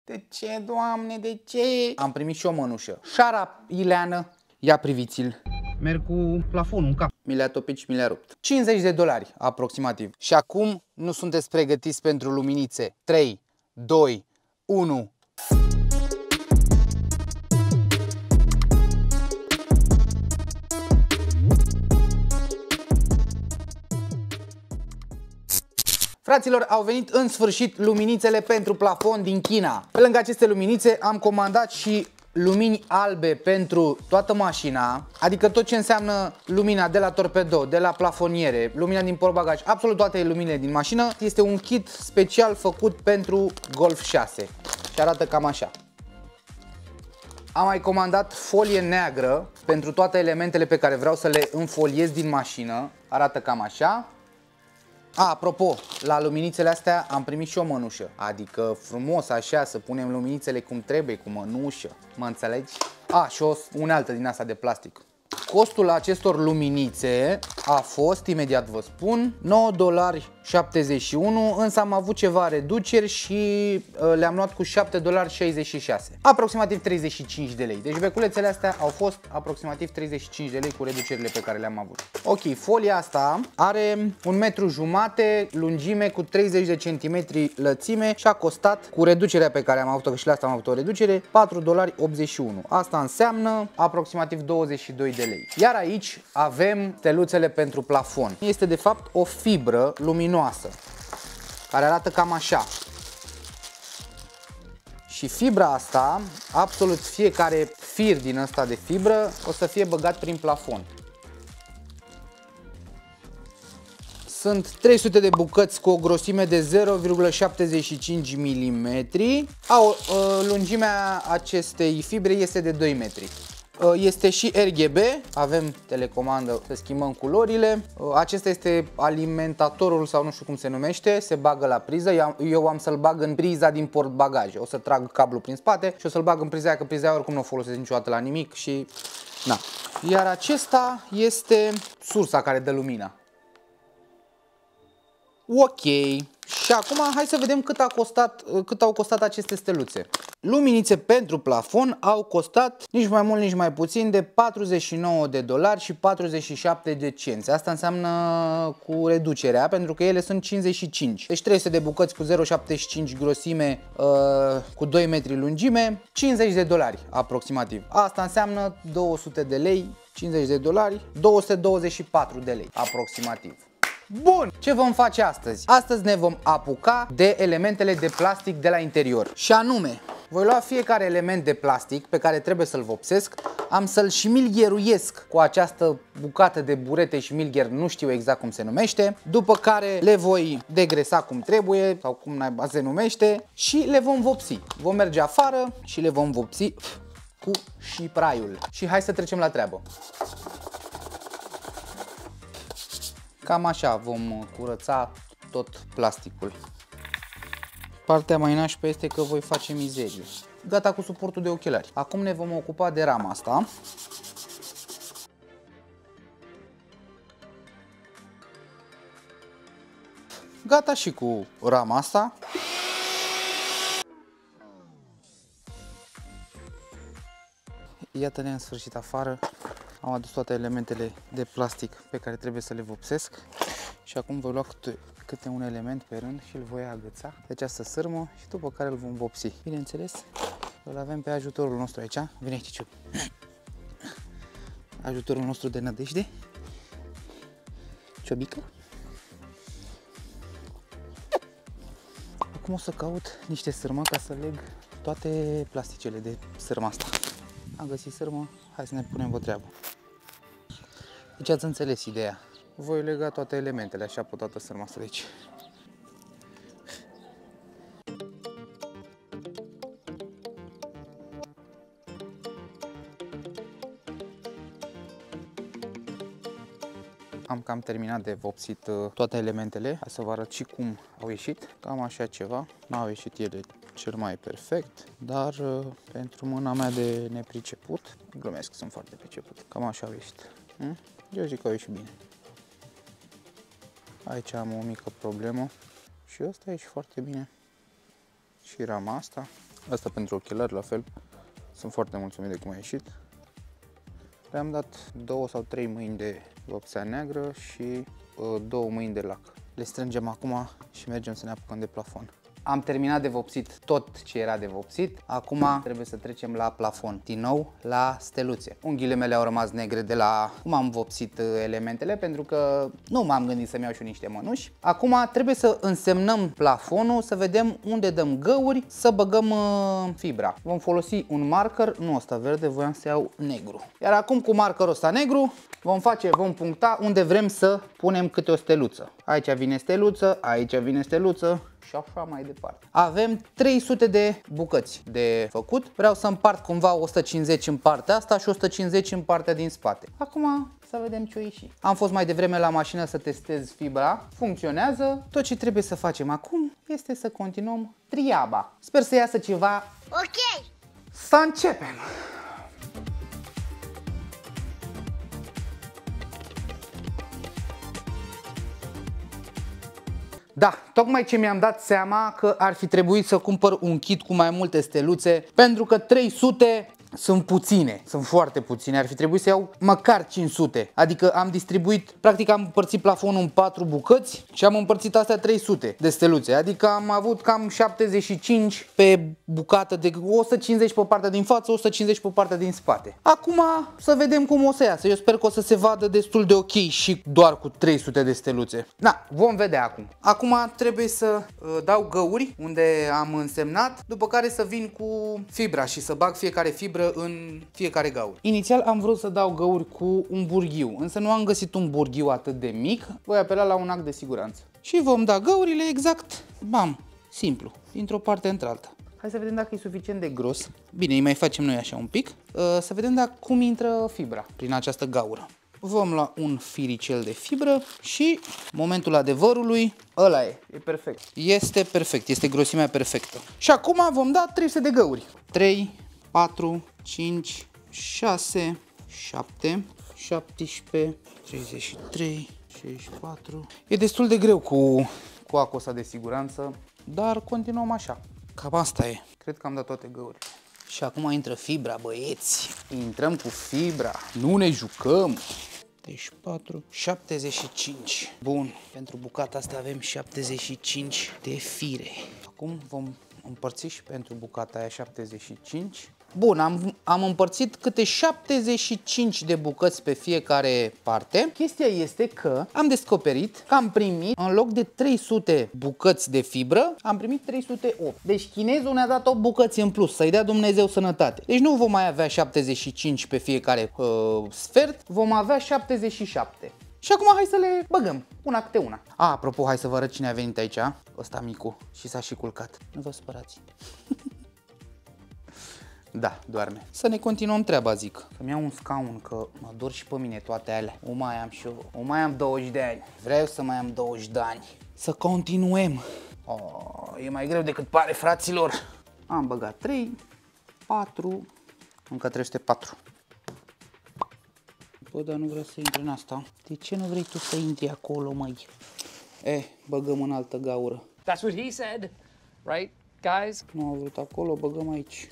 De ce, Doamne, de ce? Am primit și o mănușă. Șarap, Ileană, ia priviți-l. Merg cu plafonul în cap. Mi le-a topit și mi le-a rupt. $50 aproximativ. Și acum nu sunteți pregătiți pentru luminițe. 3, 2, 1... Fraților, au venit în sfârșit luminițele pentru plafon din China. Pe lângă aceste luminițe am comandat și lumini albe pentru toată mașina, adică tot ce înseamnă lumina de la torpedo, de la plafoniere, lumina din portbagaj, absolut toate luminile din mașină. Este un kit special făcut pentru Golf 6 și arată cam așa. Am mai comandat folie neagră pentru toate elementele pe care vreau să le înfoliez din mașină, arată cam așa. Apropo, la luminițele astea am primit și o mănușă, adică frumos așa să punem luminițele cum trebuie, cu mănușă, mă înțelegi? Și o unealtă din asta de plastic. Costul acestor luminițe a fost, imediat vă spun, $9,71, însă am avut ceva reduceri și le-am luat cu $7,66, aproximativ 35 de lei. Deci beculețele astea au fost aproximativ 35 de lei cu reducerile pe care le-am avut. Ok, folia asta are 1,5 m lungime cu 30 de centimetri lățime și a costat, cu reducerea pe care am avut-o, că și la asta am avut o reducere, $4,81. Asta înseamnă aproximativ 22 de lei. Iar aici avem steluțele pentru plafon. Este de fapt o fibră luminoasă care arată cam așa. Și fibra asta, absolut fiecare fir din ăsta de fibră o să fie băgat prin plafon. Sunt 300 de bucăți cu o grosime de 0,75 mm. Lungimea acestei fibre este de 2 metri. Este și RGB, avem telecomandă să schimbăm culorile. Acesta este alimentatorul sau nu știu cum se numește, se bagă la priză. Eu am să-l bag în priza din portbagaje. O să trag cablul prin spate și o să-l bag în priza aia, că priza aia oricum nu o folosesc niciodată la nimic și... na. Iar acesta este sursa care dă lumina. Ok. Și acum hai să vedem cât au costat aceste steluțe. Luminițe pentru plafon au costat nici mai mult, nici mai puțin de $49 și 47 de cenți. Asta înseamnă cu reducerea, pentru că ele sunt 55. Deci 300 de bucăți cu 0,75 grosime, cu 2 metri lungime, $50 aproximativ. Asta înseamnă 200 de lei, $50, 224 de lei aproximativ. Bun, ce vom face astăzi? Astăzi ne vom apuca de elementele de plastic de la interior. Și anume, voi lua fiecare element de plastic pe care trebuie să-l vopsesc, am să-l șmilgheruiesc cu această bucată de burete șmilgher, nu știu exact cum se numește, după care le voi degresa cum trebuie sau cum naiba se numește și le vom vopsi. Vom merge afară și le vom vopsi cu șipraiul. Și hai să trecem la treabă. Cam așa vom curăța tot plasticul. Partea mai nașpa este că voi face mizerie. Gata cu suportul de ochelari. Acum ne vom ocupa de rama asta. Gata și cu rama asta. Iată-ne în sfârșit afară. Am adus toate elementele de plastic pe care trebuie să le vopsesc și acum voi lua câte un element pe rând și îl voi agăța de această sârmă și după care îl vom vopsi. Bineînțeles, îl avem pe ajutorul nostru aici. Vine aici, Ciuc. Ajutorul nostru de nădejde. Ciobică. Acum o să caut niște sârmă ca să leg toate plasticele de sârmă asta. Am găsit sârmă, hai să ne punem pe treabă. Deci ați înțeles ideea. Voi lega toate elementele așa pe toată sârma asta de aici. Am cam terminat de vopsit toate elementele. Hai să vă arăt și cum au ieșit. Cam așa ceva. N-au ieșit ele cel mai perfect, dar pentru mâna mea de nepriceput, glumesc, sunt foarte priceput. Cam așa au ieșit. Eu zic că au ieșit bine. Aici am o mică problemă și ăsta ieși foarte bine. Și rama asta. Asta pentru ochelari, la fel. Sunt foarte mulțumit de cum a ieșit. Le-am dat 2 sau 3 mâini de vopsea neagră și 2 mâini de lac. Le strângem acum și mergem să ne apucăm de plafon. Am terminat de vopsit tot ce era de vopsit. Acum trebuie să trecem la plafon. Din nou la steluțe. Unghiile mele au rămas negre de la cum am vopsit elementele, pentru că nu m-am gândit să-mi iau și niște mănuși. Acum trebuie să însemnăm plafonul, să vedem unde dăm găuri, să băgăm fibra. Vom folosi un marker, nu ăsta verde, voiam să iau negru. Iar acum cu markerul ăsta negru vom puncta unde vrem să punem câte o steluță. Aici vine steluță, aici vine steluță și așa mai departe. Avem 300 de bucăți de făcut. Vreau să împart cumva 150 în partea asta și 150 în partea din spate. Acum să vedem ce o ieși. Am fost mai devreme la mașină să testez fibra. Funcționează. Tot ce trebuie să facem acum este să continuăm triaba. Sper să iasă ceva ok. Să începem! Da, tocmai ce mi-am dat seama că ar fi trebuit să cumpăr un kit cu mai multe steluțe, pentru că 300 sunt puține, sunt foarte puține, ar fi trebuit să iau măcar 500. Adică am distribuit, practic am împărțit plafonul în 4 bucăți și am împărțit astea 300 de steluțe. Adică am avut cam 75 pe bucată, de 150 pe partea din față, 150 pe partea din spate. Acum să vedem cum o să iasă. Eu sper că o să se vadă destul de ok și doar cu 300 de steluțe. Na, vom vedea acum. Acum trebuie să dau găuri unde am însemnat, după care să vin cu fibra și să bag fiecare fibră în fiecare gaură. Inițial am vrut să dau găuri cu un burghiu, însă nu am găsit un burghiu atât de mic. Voi apela la un act de siguranță. Și vom da găurile exact, bam, simplu, dintr-o parte într-alta. Hai să vedem dacă e suficient de gros. Bine, îi mai facem noi așa un pic. Să vedem dacă cum intră fibra prin această gaură. Vom lua un firicel de fibră și momentul adevărului, ăla e perfect. Este perfect, este grosimea perfectă. Și acum vom da 300 de găuri. 3, 4, 5, 6, 7, 17, 33, 64. E destul de greu cu acul ăsta de siguranță, dar continuăm așa. Cam asta e. Cred că am dat toate găurile. Și acum intră fibra, băieți. Intrăm cu fibra, nu ne jucăm. 34, 75. Bun, pentru bucata asta avem 75 de fire. Acum vom împărți și pentru bucata aia 75. Bun, am împărțit câte 75 de bucăți pe fiecare parte. Chestia este că am descoperit că am primit, în loc de 300 bucăți de fibră, am primit 308. Deci chinezul ne-a dat 8 bucăți în plus, să-i dea Dumnezeu sănătate. Deci nu vom mai avea 75 pe fiecare sfert, vom avea 77. Și acum hai să le băgăm, una câte una. Apropo, hai să vă arăt cine a venit aici, ăsta micu, și s-a și culcat. Nu vă spărați. Da, doarme. Să ne continuăm treaba, zic. Să-mi iau un scaun, că mă dor și pe mine toate alea. O mai am și eu. O mai am 20 de ani. Vreau să mai am 20 de ani. Să continuăm. Oh, e mai greu decât pare, fraților. Am băgat 3, 4, încă 304. Bă, dar nu vreau să intri în asta. De ce nu vrei tu să intri acolo, măi? Băgăm în altă gaură. That's what he said, right, guys? Nu am vrut acolo, băgăm aici.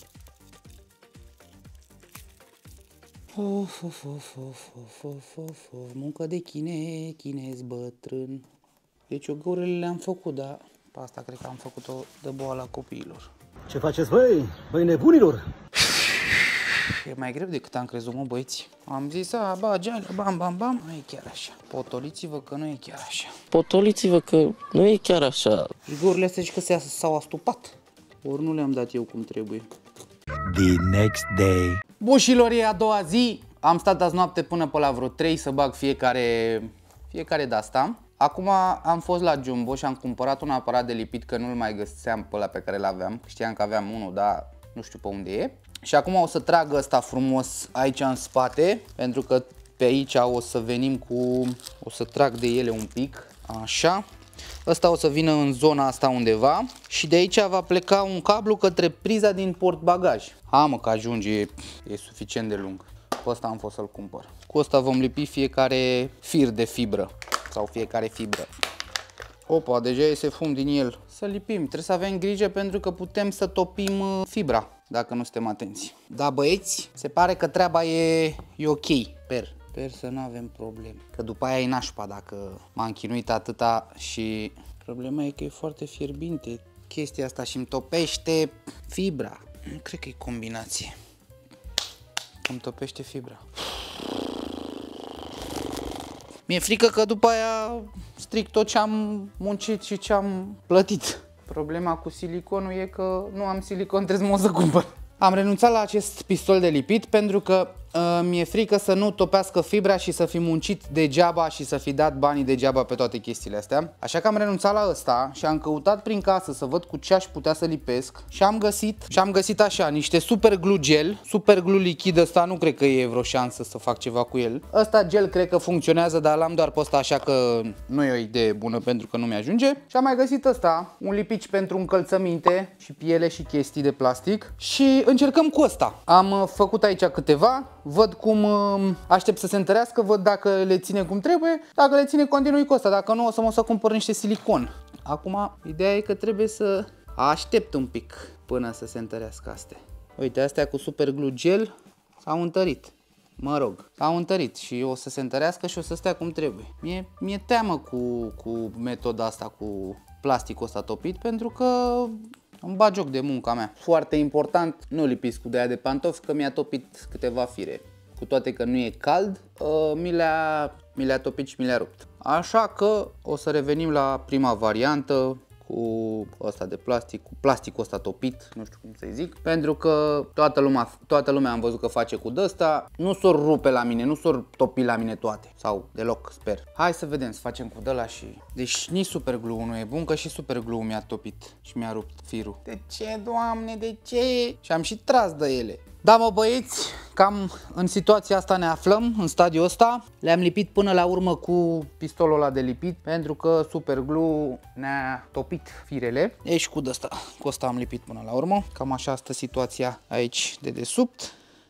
Muncă de chinez bătrân. Deci eu găurile le-am făcut, dar pe asta cred că am făcut-o de boala copiilor. Ce faceți, băi? Băi nebunilor! E mai greu decât am crezut, mă, băieți. Am zis, ba, geală, bam, bam, bam. Nu e chiar așa. Potoliți-vă că nu e chiar așa. Potoliți-vă că nu e chiar așa. Găurile astea zici că s-au astupat. Ori nu le-am dat eu cum trebuie. The next day. Bușilor, e a doua zi. Am stat azi noapte până pe la vreo 3 să bag fiecare de asta. Acum am fost la Jumbo și am cumpărat un aparat de lipit, că nu-l mai găseam pe ăla pe care l-aveam. Știam că aveam unul, dar nu știu pe unde e. Și acum o să trag ăsta frumos aici în spate, pentru că pe aici o să venim cu... O să trag de ele un pic, așa. Ăsta o să vină în zona asta undeva și de aici va pleca un cablu către priza din portbagaj. Mă, că ajunge, e suficient de lung. Pe ăsta am fost să-l cumpăr. Cu ăsta vom lipi fiecare fir de fibră sau fiecare fibră. Opa, deja iese fum din el. să lipim. Trebuie să avem grijă pentru că putem să topim fibra dacă nu suntem atenți. Da, băieți, se pare că treaba e ok. Sper să nu avem probleme. Că după aia e nașpa dacă m-am chinuit atâta și problema e că e foarte fierbinte chestia asta și îmi topește fibra. Nu cred că e combinație. Îmi topește fibra. Mi-e frică că după aia stric tot ce am muncit și ce am plătit. Problema cu siliconul e că nu am silicon, trebuie să mă o să cumpăr. Am renunțat la acest pistol de lipit pentru că mi-e frică să nu topească fibra și să fi muncit degeaba și să fi dat banii degeaba pe toate chestiile astea. Așa că am renunțat la ăsta și am căutat prin casă să văd cu ce aș putea să lipesc și am găsit așa niște super glue gel, super glue lichid. Ăsta nu cred că e vreo șansă să fac ceva cu el. Ăsta gel cred că funcționează, dar l-am doar pe ăsta, așa că nu e o idee bună pentru că nu mi-ajunge. Și am mai găsit ăsta, un lipici pentru încălțăminte și piele și chestii de plastic și încercăm cu ăsta. Am făcut aici câteva. Văd cum aștept să se întărească, văd dacă le ține cum trebuie. Dacă le ține, continui cu asta. Dacă nu, o să mă să cumpăr niște silicon. Acum, ideea e că trebuie să aștept un pic până să se întărească astea. Uite, astea cu super glue gel s-au întărit. Mă rog, s-au întărit și o să se întărească și o să stea cum trebuie. Mi-e teamă cu metoda asta, cu plasticul ăsta topit, pentru că îmi bag joc de munca mea. Foarte important, nu lipiți cu de-aia de pantofi, că mi-a topit câteva fire. Cu toate că nu e cald, mi le-a topit și mi le-a rupt. Așa că o să revenim la prima variantă cu ăsta de plastic, cu plasticul ăsta topit, nu știu cum să-i zic, pentru că toată lumea am văzut că face cu ăsta. Nu s-o rupe la mine, nu s-o topi la mine toate, sau deloc, sper. Hai să vedem, să facem cu ăla și... Deci nici super glue nu e bun, că și super glue mi-a topit și mi-a rupt firul. De ce, Doamne, de ce? Și am și tras de ele. Da, mă, băieți, cam în situația asta ne aflăm, în stadiul ăsta. Le-am lipit până la urmă cu pistolul ăla de lipit, pentru că super glue ne-a topit firele. Deci cu ăsta am lipit până la urmă. Cam așa stă situația aici de desubt.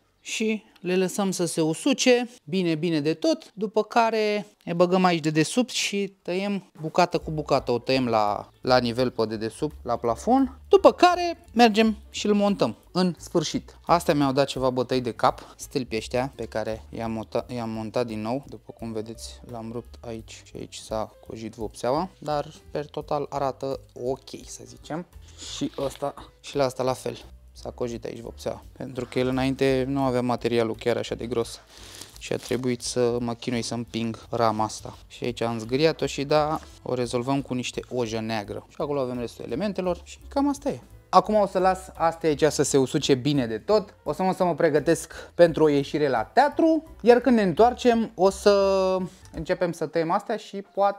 Și le lăsăm să se usuce bine de tot, după care ne băgăm aici de desubt și tăiem bucată cu bucată, o tăiem la nivel pe dedesubt, la plafon, după care mergem și îl montăm în sfârșit. Astea mi-au dat ceva bătăi de cap, stâlpii ăștia pe care i-am montat din nou, după cum vedeți l-am rupt aici și aici s-a cojit vopseaua, dar per total arată ok, să zicem, și ăsta și la asta la fel. S-a cojit aici vopsea, pentru că el înainte nu avea materialul chiar așa de gros și a trebuit să mă chinui să împing rama asta. Și aici am zgâriat-o și da, o rezolvăm cu niște ojă neagră. Și acolo avem restul elementelor și cam asta e. Acum o să las astea aici să se usuce bine de tot, o să mă pregătesc pentru o ieșire la teatru, iar când ne întoarcem o să începem să tăiem astea și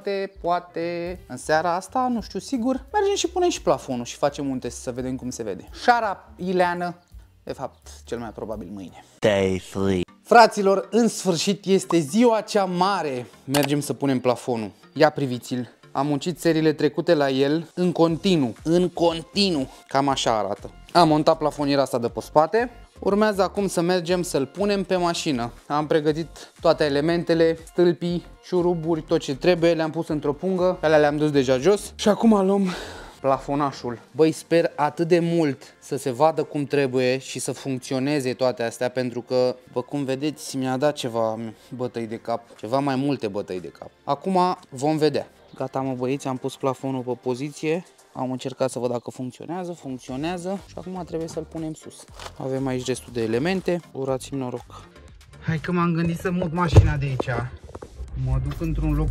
poate în seara asta, nu știu sigur, mergem și punem și plafonul și facem un test să vedem cum se vede. Șara Ileană, de fapt cel mai probabil mâine. Day 3. Fraților, în sfârșit este ziua cea mare, mergem să punem plafonul. Ia priviți-l. Am muncit seriile trecute la el în continuu. Cam așa arată. Am montat plafoniera asta de pe spate. Urmează acum să mergem să-l punem pe mașină. Am pregătit toate elementele, stâlpii, șuruburi, tot ce trebuie. Le-am pus într-o pungă, pe alea le-am dus deja jos. Și acum luăm plafonașul. Băi, sper atât de mult să se vadă cum trebuie și să funcționeze toate astea, pentru că, după cum vedeți, mi-a dat ceva bătăi de cap, ceva mai multe bătăi de cap. Acum vom vedea. Gata, mă, băieți, am pus plafonul pe poziție, am încercat să văd dacă funcționează și acum trebuie să-l punem sus. Avem aici restul de elemente, urați-mi noroc. Hai că m-am gândit să mut mașina de aici. Mă duc într-un loc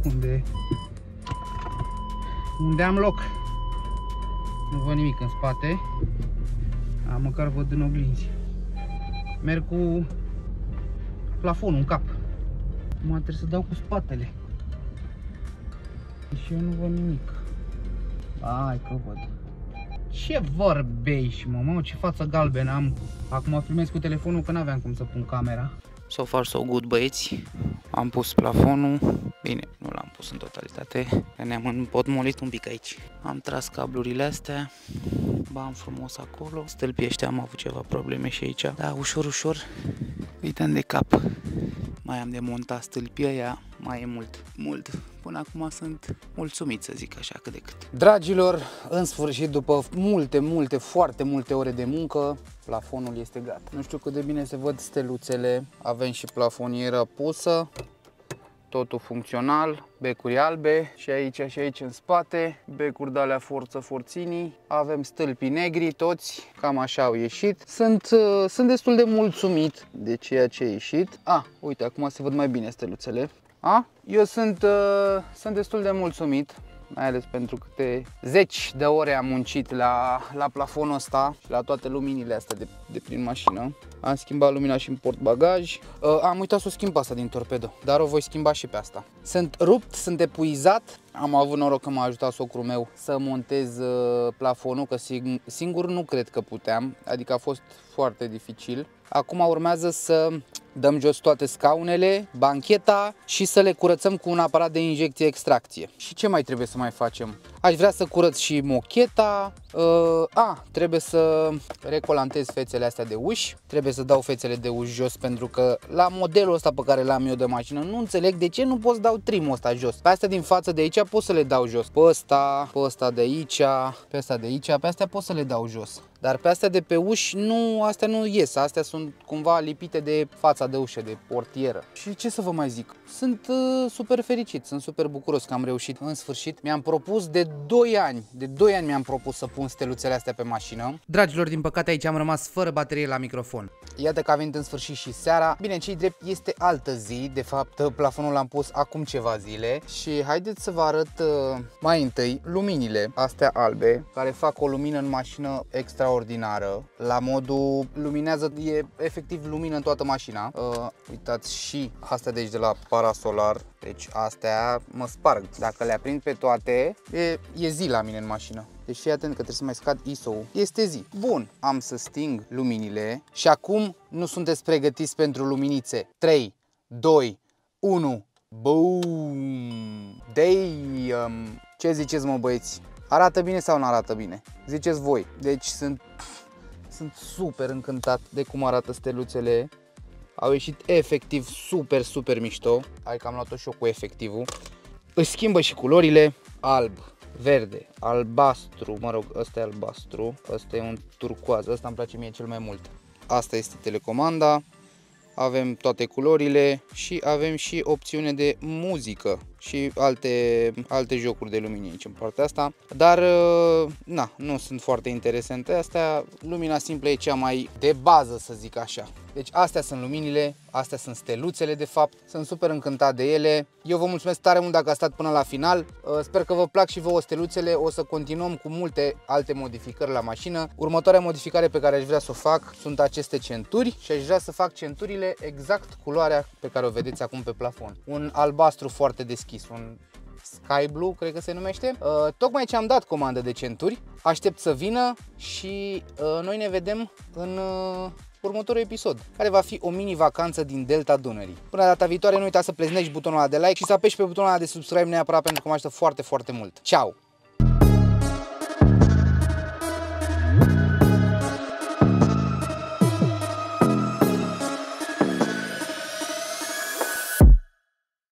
unde am loc. Nu văd nimic în spate, măcar văd în oglinzi. Merg cu plafonul în cap. Acum trebuie să dau cu spatele. Și eu nu văd nimic. Hai că văd. Ce vorbești, mă, ce față galbenă am. Acum filmez cu telefonul că n-aveam cum să pun camera. So far so good, băieți. Am pus plafonul. Bine, nu l-am pus în totalitate. Ne-am împotmolit un pic aici. Am tras cablurile astea. Bam frumos acolo. Stâlpii ăștia am avut ceva probleme și aici. Da, ușor, uităm de cap. Mai am de montat stâlpii aia, mai e mult. Până acum sunt mulțumit, să zic așa, cât de cât. Dragilor, în sfârșit, după foarte multe ore de muncă, plafonul este gata. Nu știu cât de bine se văd steluțele, avem și plafoniera pusă. Totul funcțional, becuri albe și aici în spate, becuri de alea forținii, avem stâlpii negri toți, cam așa au ieșit. Sunt destul de mulțumit de ceea ce a ieșit. Uite, acum se văd mai bine steluțele. Eu sunt destul de mulțumit, mai ales pentru câte zeci de ore am muncit la plafonul ăsta și la toate luminile astea de prin mașină. Am schimbat lumina și în portbagaj. Am uitat să o schimb pe asta din torpedo, dar o voi schimba și pe asta. Sunt rupt, sunt epuizat. Am avut noroc că m-a ajutat socrul meu să montez plafonul, că singur nu cred că puteam, adică a fost foarte dificil. Acum urmează să dăm jos toate scaunele, bancheta și să le curățăm cu un aparat de injecție-extracție. Și ce mai trebuie să mai facem? Aș vrea să curăț și mocheta. Trebuie să recolantez fețele astea de uși. Trebuie să dau fețele de uși jos, pentru că la modelul ăsta pe care l-am eu de mașină nu înțeleg de ce nu pot să dau trimul ăsta jos. Pe astea din față de aici pot să le dau jos. Pe ăsta de aici, pe astea de aici, pe astea pot să le dau jos. Dar pe astea de pe uși, astea nu ies, astea sunt cumva lipite de fața de ușă, de portieră. Și ce să vă mai zic? Sunt super fericit, sunt super bucuros că am reușit în sfârșit. Mi-am propus de 2 ani mi-am propus să pun steluțele astea pe mașină. Dragilor, din păcate aici am rămas fără baterie la microfon. Iată că a venit în sfârșit și seara. Bine, ce-i drept, este altă zi, de fapt plafonul l-am pus acum ceva zile. Și haideți să vă arăt mai întâi luminile astea albe, care fac o lumină în mașină extraordinară. La modul luminează, e efectiv lumină în toată mașina. Uitați și astea de aici de la Parasolar. Deci astea mă sparg. Dacă le aprind pe toate, e zi la mine în mașină. Deci fii atent că trebuie să mai scad ISO-ul. Este zi. Bun, am să sting luminile și acum nu sunteți pregătiți pentru luminițe. 3, 2, 1. Boom! Damn! Ce ziceți, mă, băieți? Arată bine sau nu arată bine? Ziceți voi. Deci sunt super încântat de cum arată steluțele. Au ieșit efectiv super mișto. Hai că am luat-o și eu cu efectivul. Își schimbă și culorile. Alb, verde, albastru, mă rog, ăsta e albastru, ăsta e un turcoaz, ăsta îmi place mie cel mai mult. Asta este telecomanda, avem toate culorile și avem și opțiune de muzică și alte jocuri de lumini aici în partea asta. Dar nu sunt foarte interesante astea, lumina simplă e cea mai de bază, să zic așa. Deci astea sunt luminile, astea sunt steluțele de fapt, sunt super încântat de ele. Eu vă mulțumesc tare mult dacă ați stat până la final, sper că vă plac și vouă steluțele, o să continuăm cu multe alte modificări la mașină. Următoarea modificare pe care aș vrea să o fac sunt aceste centuri și aș vrea să fac centurile exact culoarea pe care o vedeți acum pe plafon. Un albastru foarte deschis, un Sky Blue, cred că se numește. Tocmai ce am dat comandă de centuri, aștept să vină și noi ne vedem în următorul episod, care va fi o mini vacanță din Delta Dunării. Până data viitoare, nu uita să pleznești butonul ăla de like și să apeși pe butonul ăla de subscribe neapărat, pentru că mă ajută foarte mult. Ciao!